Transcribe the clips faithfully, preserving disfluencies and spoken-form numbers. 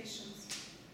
concentrations.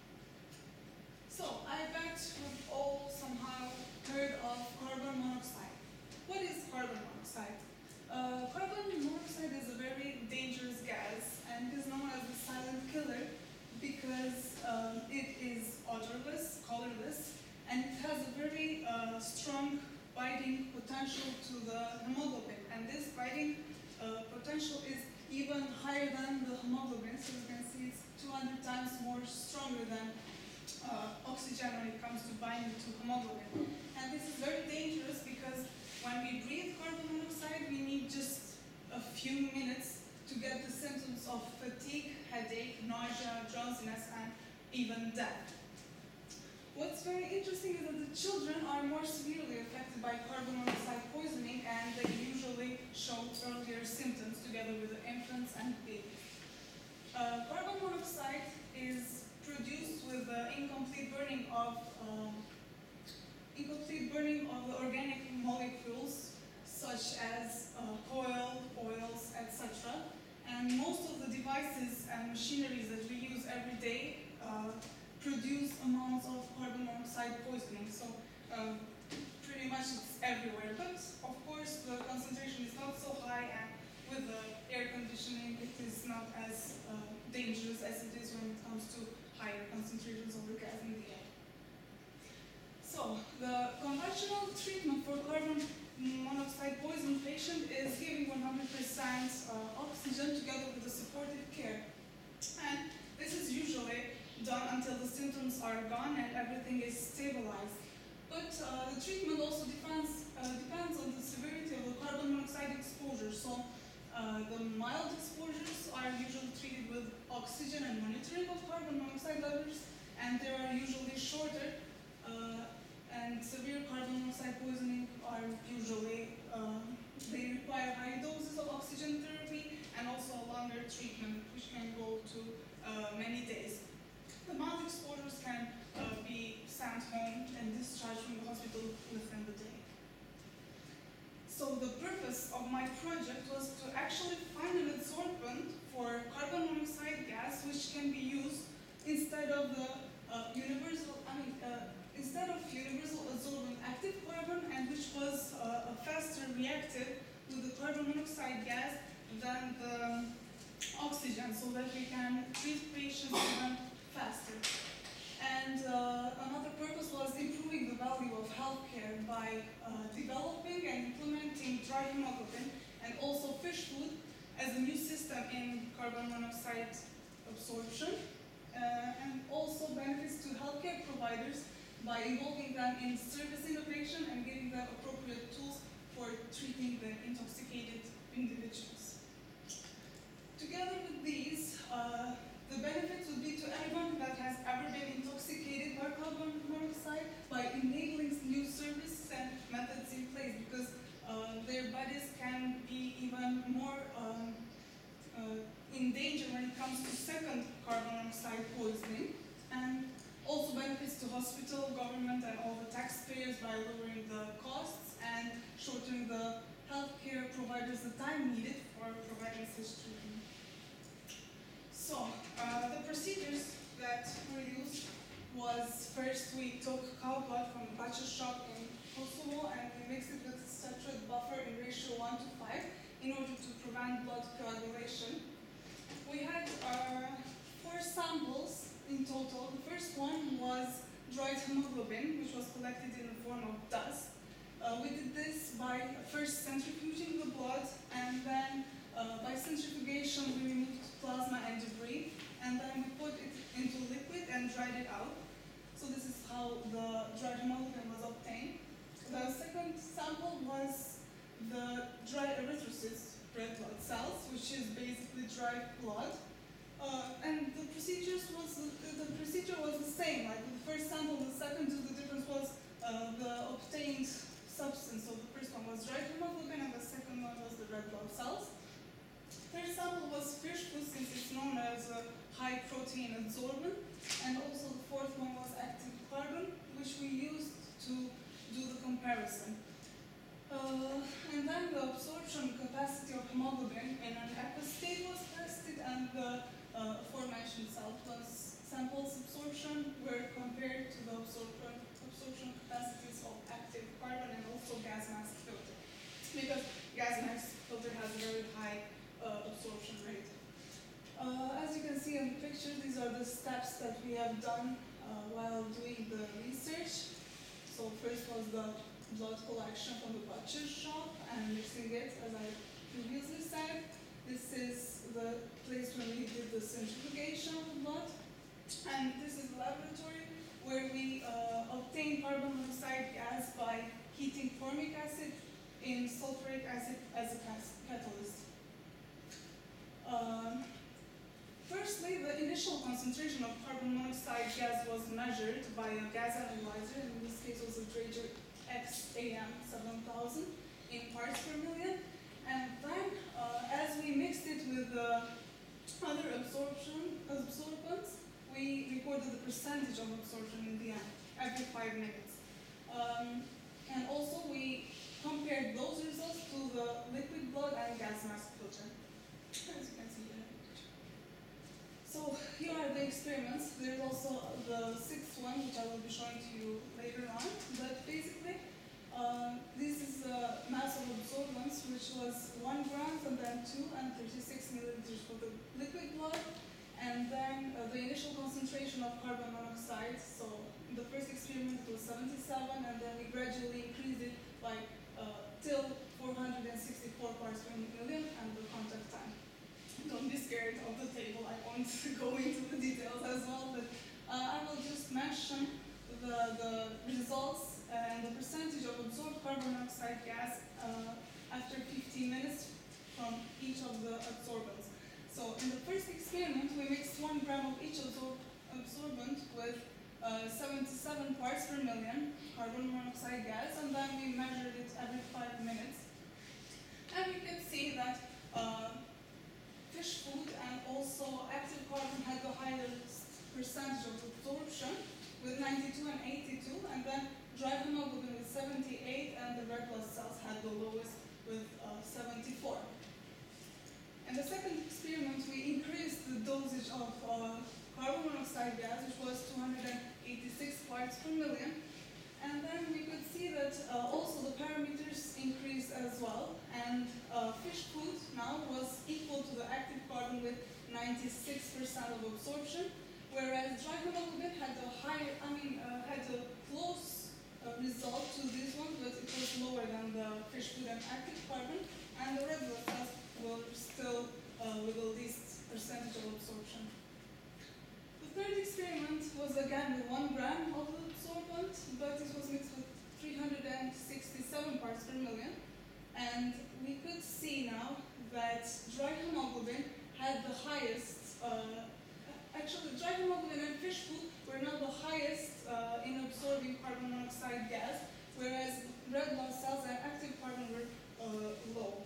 So I bet we've all somehow heard of carbon monoxide. What is carbon monoxide? Uh, carbon monoxide is a very dangerous gas and is known as the silent killer because um, it is odorless, colorless, and it has a very uh, strong binding potential to the hemoglobin. And this binding uh, potential is even higher than the hemoglobin, so you can see it's two hundred times more stronger than uh, oxygen when it comes to binding to hemoglobin. And this is very dangerous because when we breathe carbon monoxide, we need just a few minutes to get the symptoms of fatigue, headache, nausea, drowsiness, and even death. What's very interesting is that the children are more severely affected by carbon monoxide poisoning, and they usually show earlier symptoms together with the infants and babies. Uh, carbon monoxide is produced with the incomplete burning of um, incomplete burning of the organic molecules such as uh, coal, oils, et cetera. And most of the devices and machineries that we use every day uh, produce amounts of carbon monoxide poisoning. So um, pretty much it's everywhere. But of course the concentration is not so high, and with the air conditioning it is not as uh, dangerous as it is when it comes to higher concentrations of the gas in the air. So the conventional treatment for carbon monoxide poison patient is giving one hundred percent uh, oxygen together with the supportive care. And this is usually done until the symptoms are gone and everything is stabilized. But uh, the treatment also depends, uh, depends on the severity of the carbon monoxide exposure. So uh, the mild exposures are usually treated with oxygen and monitoring of carbon monoxide levels, and they are usually shorter. Uh, and severe carbon monoxide poisoning are usually, uh, they require high doses of oxygen therapy and also a longer treatment, which can go to uh, many days. The mild exposures can uh, be sent home and discharged from the hospital within the day. So the purpose of my project was to actually find an adsorbent for carbon monoxide gas which can be used instead of the uh, universal, I mean, uh, instead of universal adsorbent active carbon, and which was uh, a faster reactive with the carbon monoxide gas than the oxygen, so that we can treat patients even faster. And uh, another purpose was improving the value of healthcare by uh, developing and implementing dry hemoglobin and also fish food as a new system in carbon monoxide absorption, uh, and also benefits to healthcare providers by involving them in service innovation and giving them appropriate tools for treating the intoxicated individuals. Together with these, uh, the benefits would be to anyone that has ever been intoxicated by carbon monoxide by enabling new services and methods in place, because uh, their bodies can be even more um, uh, in danger when it comes to second carbon monoxide poisoning, and also benefits to hospital, government, and all the taxpayers by lowering the costs and shortening the healthcare providers the time needed for providing such treatment. So, uh, the procedures that were used was, first we took cow blood from a butcher shop in Kosovo and we mixed it with citrate buffer in ratio one to five in order to prevent blood coagulation. We had uh, four samples in total. The first one was dried hemoglobin, which was collected in the form of dust. Uh, we did this by first centrifuging the blood, and then uh, by centrifugation we removed plasma and debris, and then we put it into liquid and dried it out. So this is how the dried hemoglobin was obtained. The second sample was the dried erythrocytes, red blood cells, which is basically dried blood. Uh, and the procedures was the, the procedure was the same. Like the first sample, the second, the difference was uh, the obtained substance. So the first one was dried hemoglobin, and the second one was the red blood cells. Third sample was fish food, since it's known as a high protein adsorbent, and also the fourth one was active carbon, which we used to do the comparison. Uh, and then the absorption capacity of hemoglobin in an aqueous state was tested, and the uh, aforementioned salt was absorption were compared to the absorption, absorption capacities of active carbon and also gas mask filter. Because gas mask filter has a very high uh, absorption rate. Uh, as you can see in the picture, these are the steps that we have done uh, while doing the research. So first was the blood collection from the butcher shop and mixing it, as I previously said. This is the place where we did the centrifugation of the blood. And this is the laboratory where we uh, obtain carbon monoxide gas by heating formic acid in sulfuric acid as a catalyst. Um, firstly, the initial concentration of carbon monoxide gas was measured by a gas analyzer. In this case, it was a Draeger X A M seven thousand in parts per million. And then, uh, as we mixed it with uh, other absorption absorbents, we recorded the percentage of absorption in the end, every five minutes. Um, and also, we compared those results to the liquid blood and gas mask filter, as you can see here. So here are the experiments. There's also the sixth one, which I will be showing to you later on. But basically, um, this is a mass of absorbance, which was one gram, and then two and thirty-six milliliters for the liquid blood, and then uh, the initial concentration of carbon monoxide. So in the first experiment it was seventy-seven, and then we gradually increased it by uh, till four hundred sixty-four parts per million, and the contact time. Don't be scared of the table. I won't go into the details as well, but uh, I will just mention the, the results and the percentage of absorbed carbon monoxide gas uh, after fifteen minutes from each of the absorbents. So in the first experiment, we mixed one gram of each absor absorbent with uh, seventy-seven parts per million carbon monoxide gas, and then we measured it every five minutes. And we can see that uh, fish food and also active carbon had the highest percentage of absorption with ninety-two and eighty-two, and then dry hemoglobin with seventy-eight, and the red blood cells had the lowest with uh, seventy-four. In the second experiment, we increased the dosage of uh, carbon monoxide gas, which was two hundred eighty-six parts per million, and then we could see that uh, also the parameters increased as well, and uh, fish food now was equal to the active carbon with ninety-six percent of absorption, whereas dry hemoglobin had a higher, I mean, uh, had a close uh, result to this one, but it was lower than the fish food and active carbon, and the red blood cells were still uh, with the least percentage of absorption. The third experiment was again with one gram of the absorbent, but it was mixed with three hundred sixty-seven parts per million, and we could see now that dry hemoglobin had the highest, uh, actually dry hemoglobin and fish food were now the highest uh, in absorbing carbon monoxide gas, whereas red blood cells and active carbon were uh, low.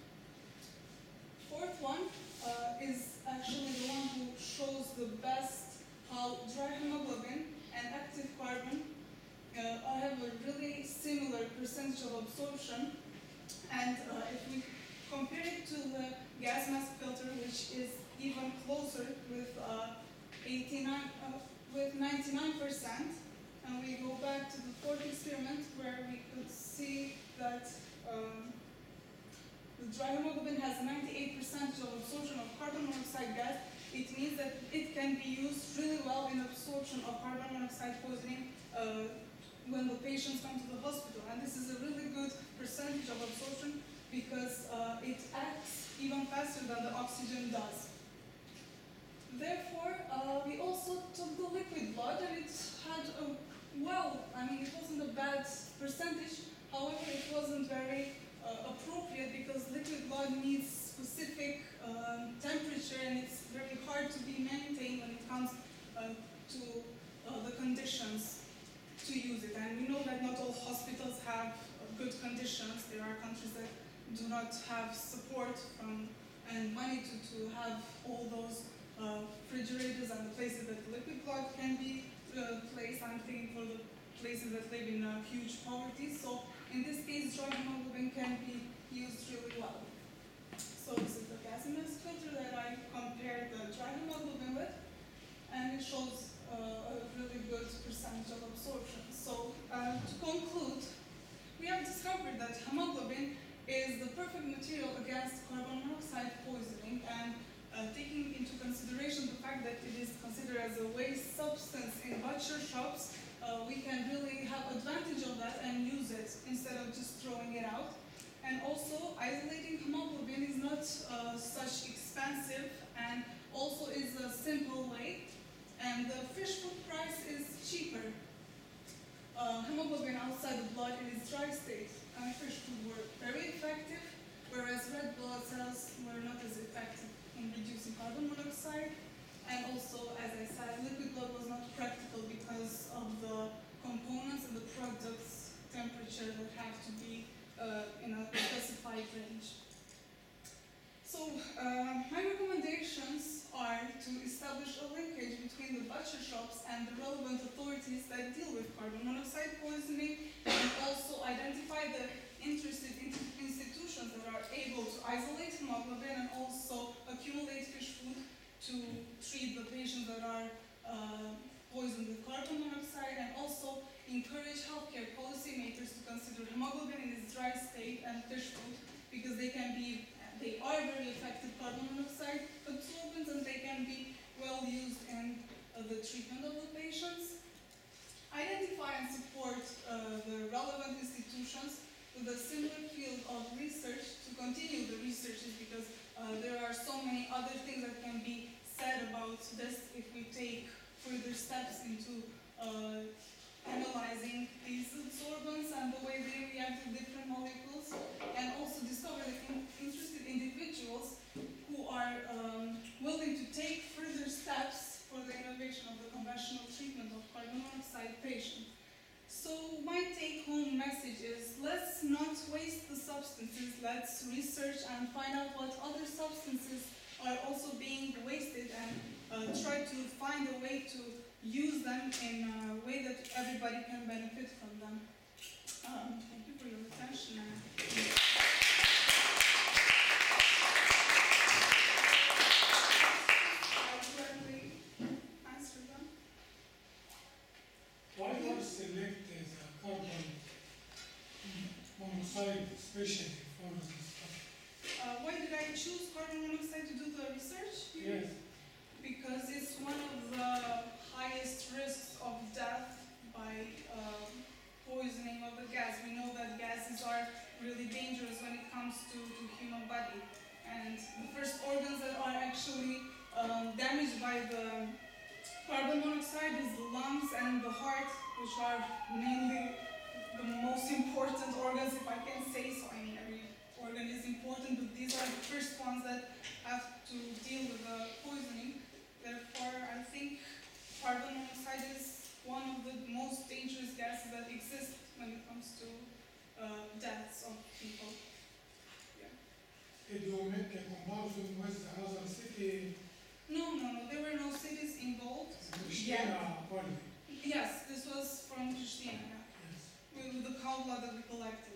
Fourth one uh, is actually the one who shows the best how dry hemoglobin and active carbon uh, have a really similar percentage of absorption, and uh, if we compare it to the gas mask filter, which is even closer with uh, eighty-nine, uh, with ninety-nine percent, and we go back to the fourth experiment where we could see that um, the dry hemoglobin has ninety-eight percent of absorption of carbon monoxide gas. It means that it can be used really well in absorption of carbon monoxide poisoning uh, when the patients come to the hospital. And this is a really good percentage of absorption because uh, it acts even faster than the oxygen does. Therefore, uh, we also took the liquid blood, and it had a, well, I mean, it wasn't a bad percentage. However, it wasn't very uh, appropriate because liquid blood needs specific um, temperature, and it's very hard to be maintained when it comes uh, to uh, the conditions to use it. And we know that not all hospitals have uh, good conditions. There are countries that do not have support from and money to, to have all those uh, refrigerators and the places that liquid blood can be uh, placed. I'm thinking for the places that live in uh, huge poverty. So in this case, dry hemoglobin can be used really well. So this is the gas mask filter that I compared the dry hemoglobin with, and it shows uh, a perfect material against carbon monoxide poisoning, and uh, taking into consideration the fact that it is considered as a waste substance in butcher shops, uh, we can really have advantage of that and use it instead of just throwing it out. And also, isolating hemoglobin is not uh, such expensive and also is a simple way. And the fish food price is cheaper. Uh, hemoglobin outside the blood in its dry state and fish food were very effective, whereas red blood cells were not as effective in reducing carbon monoxide. And also, as I said, liquid blood was not practical because of the components and the products temperature that have to be uh, in a specified range. So, uh, my recommendations are to establish a linkage between the butcher shops and the relevant authorities that deal with carbon monoxide poisoning, and also identify the interested in institutions that are able to isolate hemoglobin and also accumulate fish food to treat the patients that are uh, poisoned with carbon monoxide, and also encourage healthcare policymakers to consider hemoglobin in its dry state and fish food, because they can be They are very effective carbon monoxide absorbents, and they can be well used in uh, the treatment of the patients. Identify and support uh, the relevant institutions with a similar field of research to continue the researches, because uh, there are so many other things that can be said about this if we take further steps into uh, analyzing these absorbents and the way they react to different molecules, and also discover the in interested individuals who are um, willing to take further steps for the innovation of the conventional treatment of carbon monoxide patients. So my take-home message is, let's not waste the substances, let's research and find out what other substances are also being wasted, and uh, try to find a way to use them in a way that everybody can benefit from them. Um, thank you for your attention. I'll gladly answer them. Why not select the carbon monoxide especially for this stuff? Uh, why did I choose carbon monoxide to do the research? Yes. Because it's one of the highest risks of death by uh, poisoning of the gas. We know that gases are really dangerous when it comes to the human body. And the first organs that are actually um, damaged by the carbon monoxide is the lungs and the heart, which are mainly the most important organs, if I can say so. I mean, every organ is important, but these are the first ones that have to deal with the poisoning. Therefore, I think carbon monoxide is one of the most dangerous gases that exist when it comes to uh, deaths of people. Yeah. Did you make a comparison with another city? No, no, no. There were no cities involved. Pristina, only. Yes, this was from Pristina, yeah. Yes. With, with the cow blood that we collected.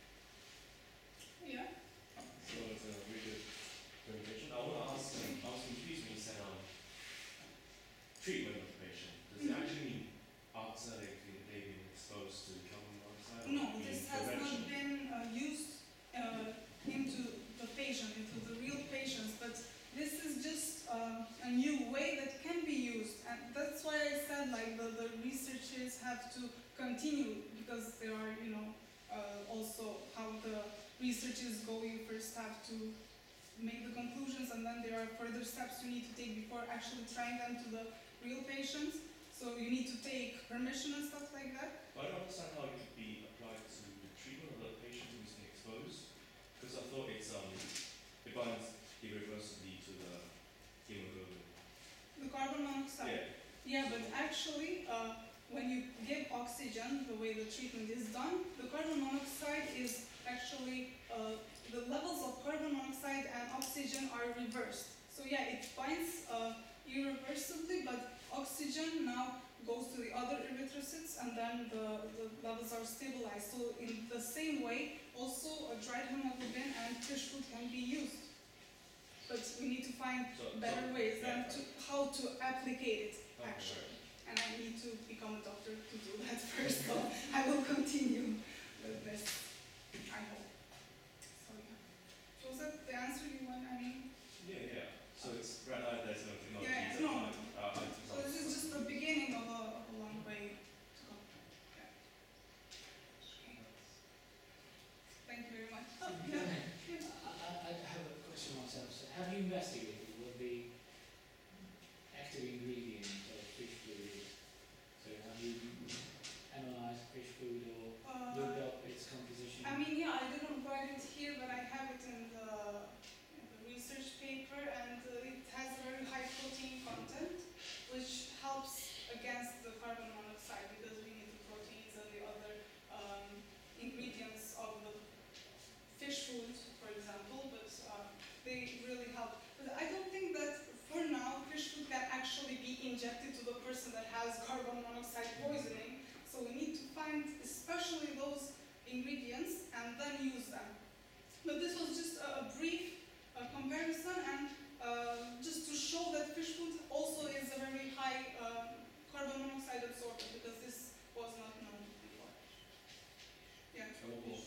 Yeah. So it's a really good presentation. I want to ask, um, I was confused when you said um, treatment of the patient. Does it actually mean after they've been, they've been exposed to carbon monoxide? No, or this mean has prevention? not been uh, used uh, into the patient, into the real patients, but this is just uh, a new way that can be used. And that's why I said, like, the, the researchers have to continue, because there are, you know, uh, also how the researches go. You first have to make the conclusions, and then there are further steps you need to take before actually trying them to the real patients. So you need to take permission and stuff like that. But I don't understand how it could be applied to the treatment of the patient who's been exposed, because I thought it's um, it binds irreversibly to the hemoglobin. The carbon monoxide. Yeah. Yeah, but actually, uh, when you give oxygen, the way the treatment is done, the carbon monoxide is actually, uh, the levels of carbon monoxide and oxygen are reversed. So yeah, it binds uh, irreversibly, but oxygen now goes to the other erythrocytes, and then the, the levels are stabilized. So in the same way, also a dried hemoglobin and fish food can be used. But we need to find So- better so- ways yeah. than to how to applicate it, Okay. actually. And I need to become a doctor to do that first, so I will continue with this, I hope. So yeah. and then use them. But this was just a, a brief uh, comparison, and uh, just to show that fish food also is a very high uh, carbon monoxide absorber, because this was not known before. Yeah. And what will